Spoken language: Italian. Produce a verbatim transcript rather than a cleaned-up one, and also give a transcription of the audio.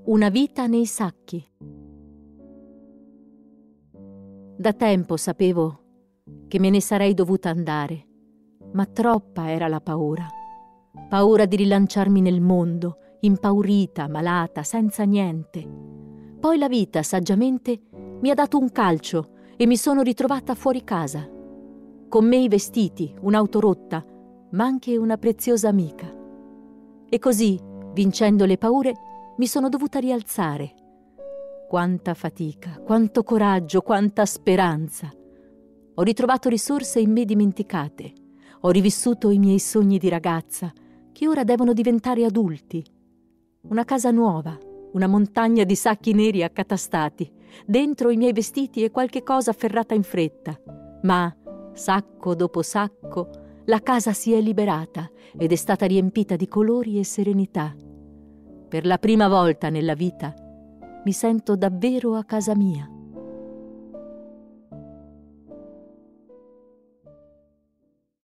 Una vita nei sacchi. Da tempo sapevo che me ne sarei dovuta andare, ma troppa era la paura. Paura di rilanciarmi nel mondo, impaurita, malata, senza niente. Poi la vita, saggiamente, mi ha dato un calcio e mi sono ritrovata fuori casa. Con me i vestiti, un'auto rotta, ma anche una preziosa amica. E così, vincendo le paure, mi sono dovuta rialzare. Quanta fatica, quanto coraggio, quanta speranza. Ho ritrovato risorse in me dimenticate. Ho rivissuto i miei sogni di ragazza, che ora devono diventare adulti. Una casa nuova, una montagna di sacchi neri accatastati, dentro i miei vestiti e qualche cosa afferrata in fretta. Ma, sacco dopo sacco, la casa si è liberata ed è stata riempita di colori e serenità. Per la prima volta nella vita mi sento davvero a casa mia.